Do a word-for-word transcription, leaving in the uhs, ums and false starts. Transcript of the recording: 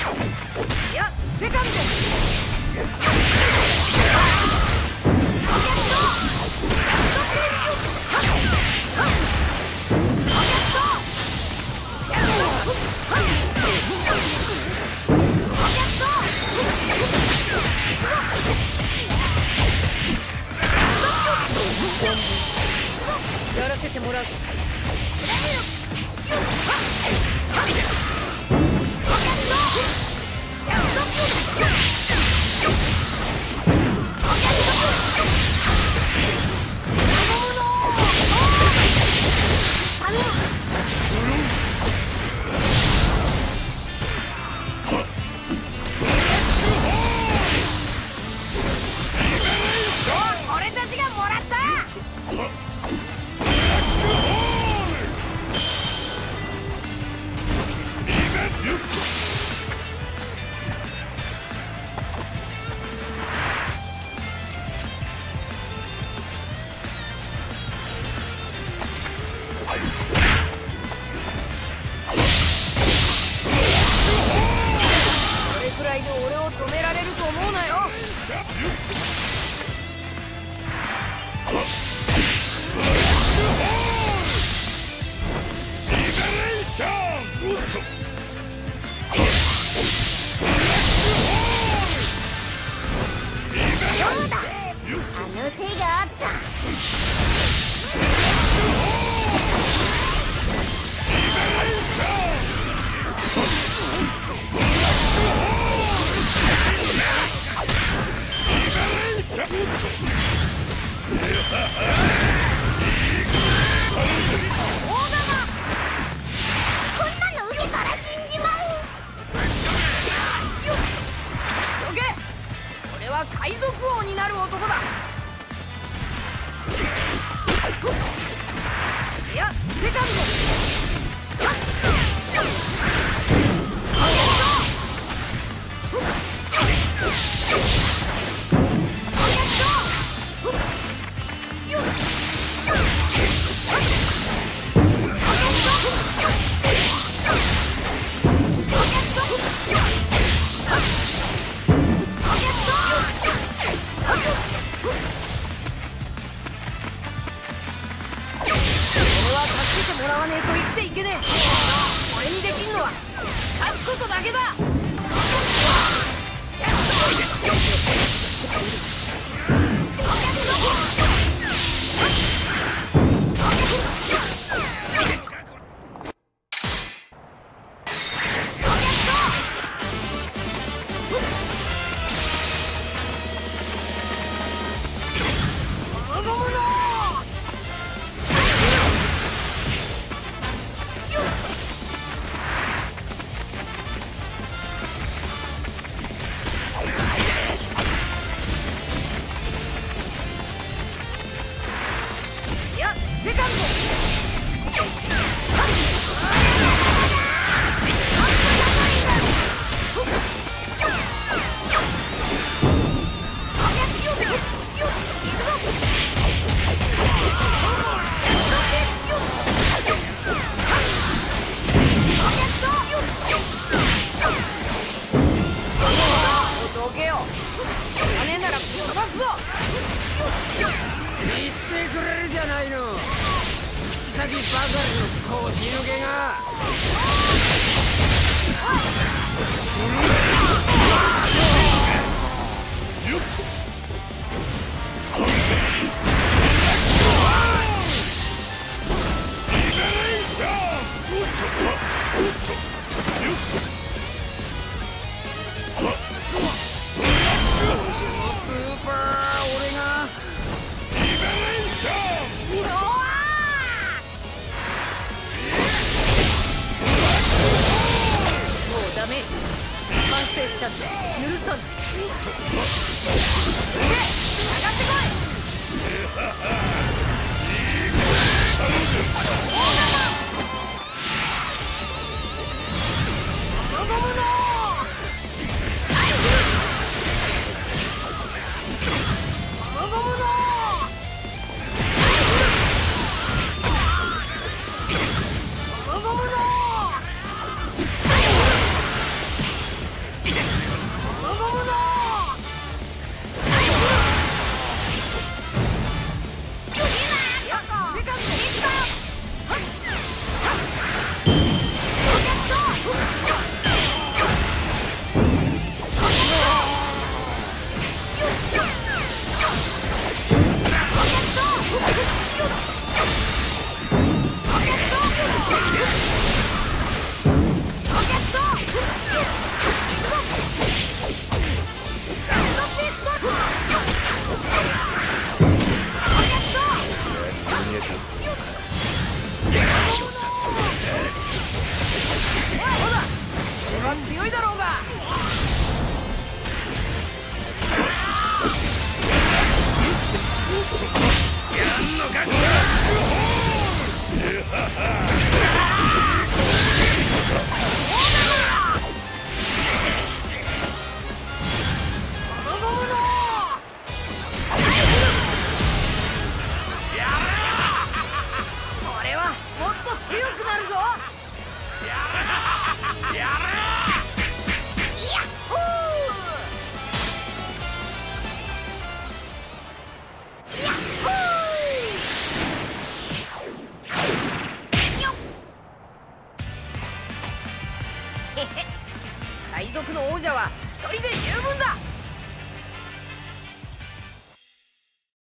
いやセカンド。やらせてもらう。俺たちがもらった。これくらいで俺を止められると思うなよ。そうだ、あの手があった。こんなの受けたら死んじまう。どけ、俺は海賊王になる男だ。いやセカンド。もらわねえと生きていけねえ。俺にできんのは勝つことだけだ。セカンドどけよ。金なら飛ばすぞ。言ってくれるじゃないの、口先ばかりの腰抜けが。完成したぜ、許さない。上がってこい。 強いだろうが。 やんのかこ俺はもっと強くなるぞ。 やれやれヤッホーヤッホーよっへへ、海賊の王者は一人で十分だ。